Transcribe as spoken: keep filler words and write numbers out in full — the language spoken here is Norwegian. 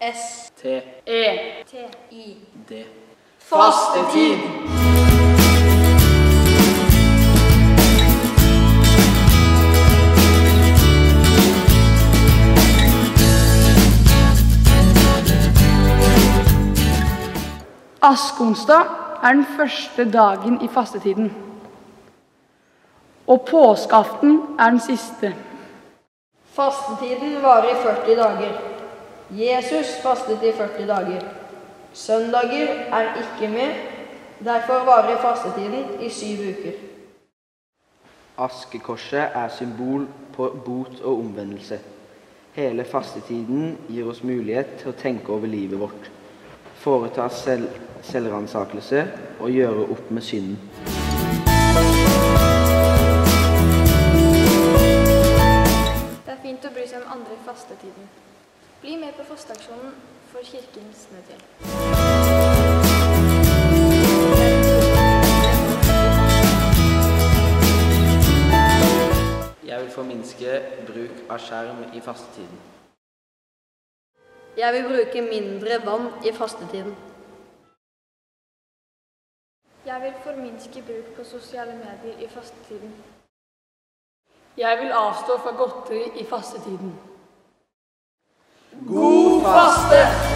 S T E T I D. Fastetid! Askeonsdag er den første dagen i fastetiden, og påskeaften er den siste. Fastetiden varer i førti dager. Jesus fastet i førti dager. Søndager er ikke med, derfor varer fastetiden i syv uker. Askekorset er symbol på bot og omvendelse. Hele fastetiden gir oss mulighet til å tenke over livet vårt, foreta selv, selvransakelse og gjøre opp med synden. Det er fint å bry seg om andre i fastetiden. Bli med på fasteaksjonen for kirkens nødhjelp. Jeg vil forminske bruk av skjerm i fastetiden. Jeg vil bruke mindre vann i fastetiden. Jeg vil forminske bruk på sosiale medier i fastetiden. Jeg vil avstå fra godteri i fastetiden. God faste!